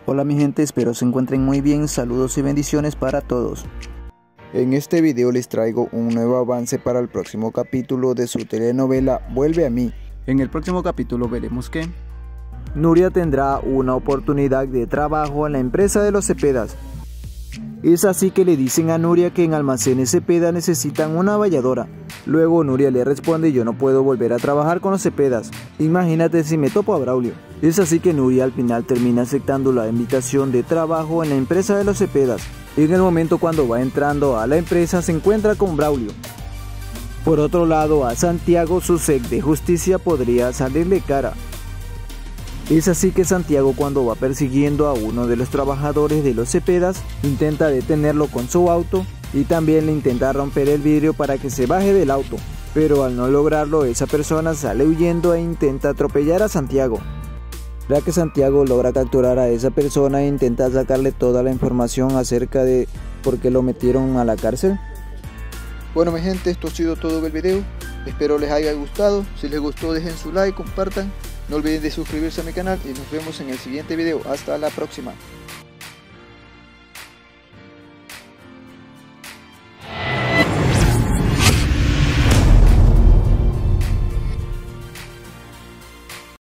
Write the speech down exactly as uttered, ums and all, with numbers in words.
Hola mi gente, espero se encuentren muy bien, saludos y bendiciones para todos. En este video les traigo un nuevo avance para el próximo capítulo de su telenovela Vuelve a mí. En el próximo capítulo veremos que Nuria tendrá una oportunidad de trabajo en la empresa de los Cepedas. Es así que le dicen a Nuria que en Almacenes Cepeda necesitan una valladora. Luego Nuria le responde: yo no puedo volver a trabajar con los Cepedas, imagínate si me topo a Braulio. Es así que Nuria al final termina aceptando la invitación de trabajo en la empresa de los Cepedas. En el momento cuando va entrando a la empresa se encuentra con Braulio. Por otro lado, a Santiago su sed de justicia podría salirle cara. Es así que Santiago, cuando va persiguiendo a uno de los trabajadores de los Cepedas, intenta detenerlo con su auto y también le intenta romper el vidrio para que se baje del auto, pero al no lograrlo esa persona sale huyendo e intenta atropellar a Santiago. Ya que Santiago logra capturar a esa persona e intenta sacarle toda la información acerca de por qué lo metieron a la cárcel. Bueno mi gente, esto ha sido todo del video, espero les haya gustado. Si les gustó dejen su like, compartan, no olviden de suscribirse a mi canal y nos vemos en el siguiente video. Hasta la próxima.